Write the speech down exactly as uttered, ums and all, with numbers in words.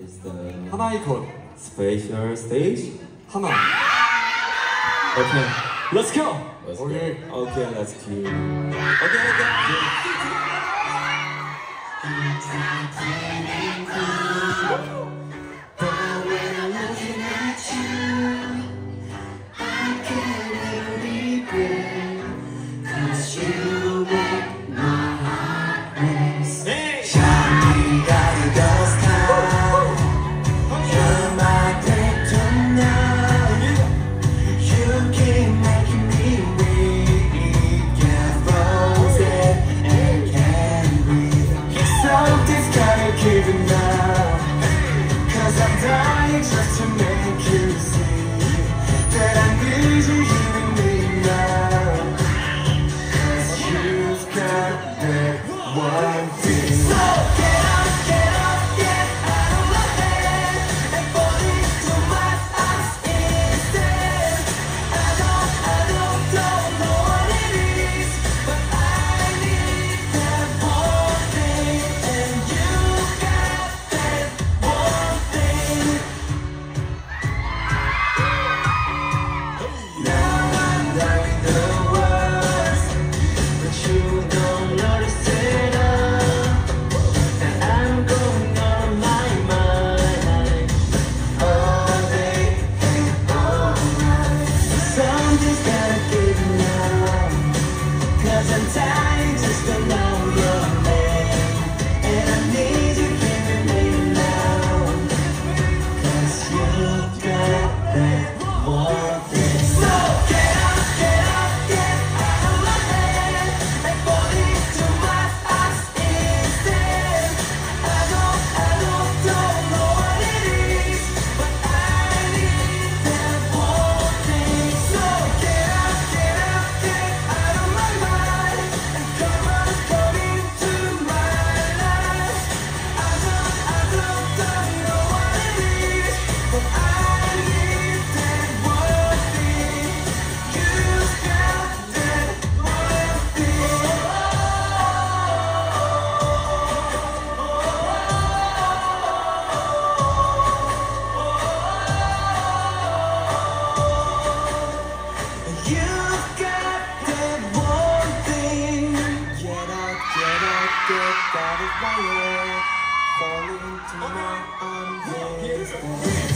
is the 하나의 것. special stage. 하나. Okay, let's go. Let's Okay. go. Okay, let's do. Okay, okay. Just to make you see that I need you here with me now. 'Cause you've got that one thing. So get up, get up, get out of my head and fall into my arms instead. I don't, I don't, don't know what it is, but I need that one thing, and you got that one thing. I'm dying just to know your name, and I need you here with me now. 'Cause you've got that one thing. So get up, get up, get out of my head and fall into my arms instead. I don't, I don't, don't know what it is, but I need that one thing. So get up, get up, get out of my mind. Come on, come into my life. I don't, I don't, don't know what it is, but I need that one thing. You've got that one thing. You've got that one thing. Get up, get up, get out of my way. Fall into my arms.